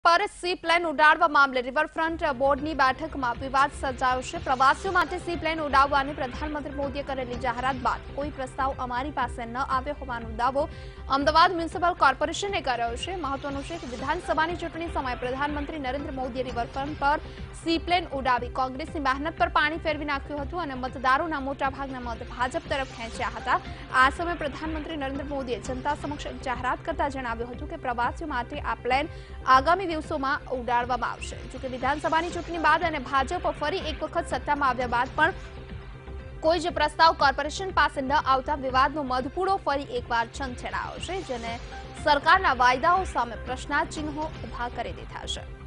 पर सीप्लेन उडाड़वा मामले रिवरफ्रंट बोर्डनी बेठकमां विवाद सर्जायो छे। प्रवासीओ माटे सीप्लेन उडाडवानी प्रधानमंत्री मोदीए करेली जाहेरात बाद कोई प्रस्ताव अमारी पासे न आव्यो होવાનો दावो अमदावाद म्युनिसिपल कोर्पोरेशने कर्यो छे। महत्वनुं छे के विधानसभानी चूंटणी समयે प्रधानमंत्री नरेन्द्र मोदीए रिवरफ्रंट पर सीप्लेन उडावी कांग्रेसनी मेहनत पर पाणी फेरवी नाख्युं हतुं અને मतदारोना मोटाभागना मत भाजप तरफ खेंच्या हता। आ समयે प्रधानमंत्री नरेन्द्र मोदीए जनता समक्ष जाहेरात करता जणाव्युं हतुं के प्रवासीओ माटे आ प्लेन आगामी દિવસોમાં ઉડાડવામાં આવશે। જો કે વિધાનસભાની ચૂંટણી બાદ અને ભાજપ ફરી એક વખત સત્તામાં આવ્યા બાદ પણ કોઈ જ પ્રસ્તાવ કોર્પોરેશન પાસે ન આવતા વિવાદનો મધપૂડો ફરી એકવાર છંછેડાયો છે, જેને સરકારના વાયદાઓ સામે પ્રશ્નાર્થ ચિહ્નો ઊભા કરી દીધા છે।